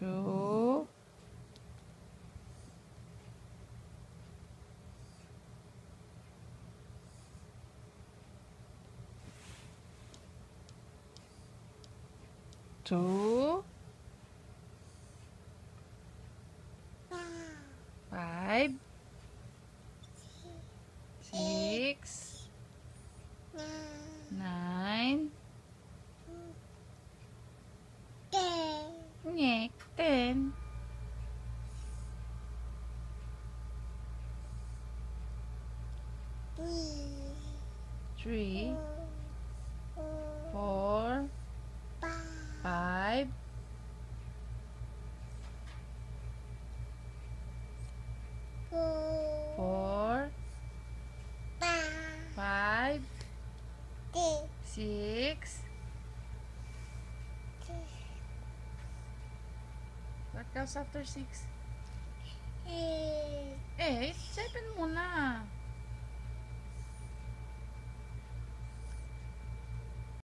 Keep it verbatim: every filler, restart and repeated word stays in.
two, two, five, six, nine, ngek, ten, three, four, five, four, five, six. What comes after six? Eight.